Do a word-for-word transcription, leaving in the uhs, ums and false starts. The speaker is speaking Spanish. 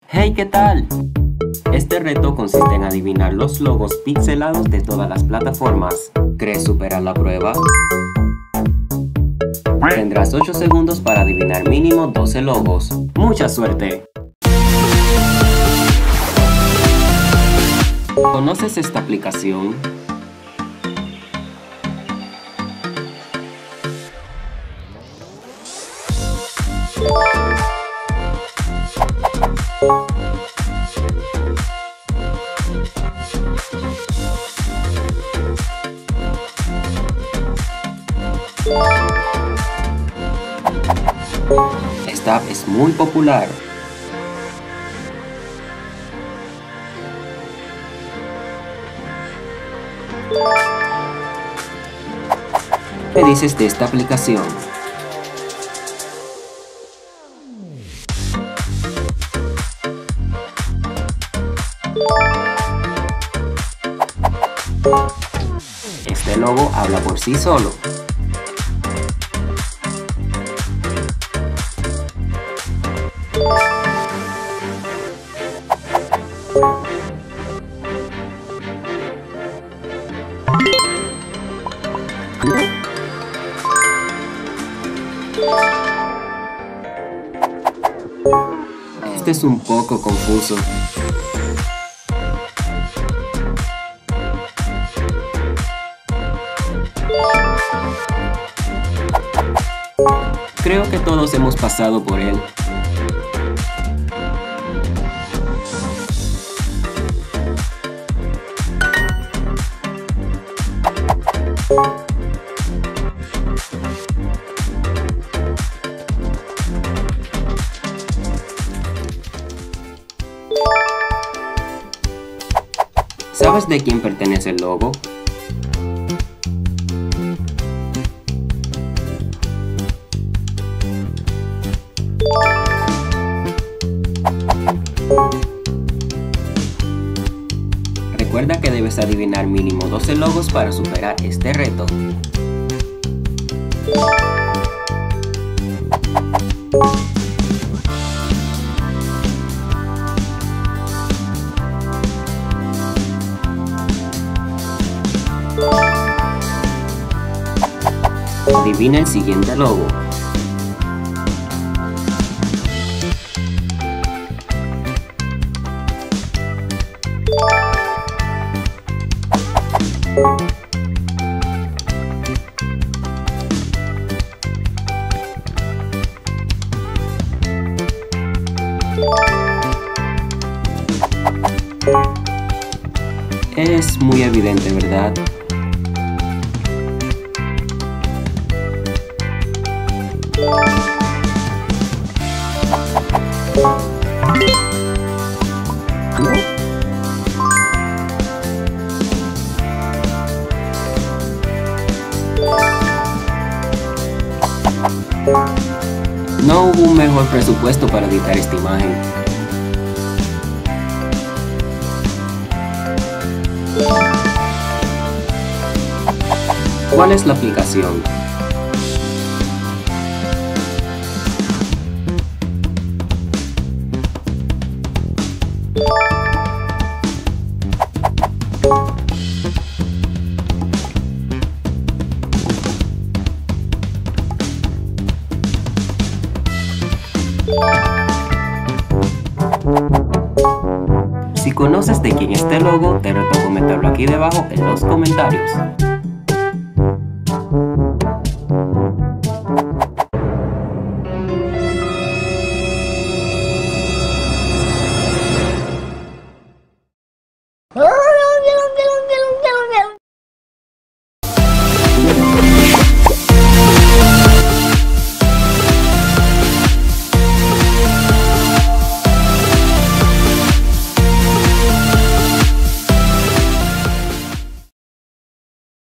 Hey, ¿qué tal? Este reto consiste en adivinar los logos pixelados de todas las plataformas. ¿Crees superar la prueba? Tendrás ocho segundos para adivinar mínimo doce logos. ¡Mucha suerte! ¿Conoces esta aplicación? Esta app es muy popular. ¿Qué dices de esta aplicación? Este logo habla por sí solo. Este es un poco confuso. Creo que todos hemos pasado por él. ¿Sabes de quién pertenece el logo? Recuerda que debes adivinar mínimo doce logos para superar este reto. Adivina el siguiente logo. Es muy evidente, ¿verdad? No hubo un mejor presupuesto para editar esta imagen. ¿Cuál es la aplicación? Si conoces de quién es este logo, te reto a comentarlo aquí debajo en los comentarios. ¡Oh!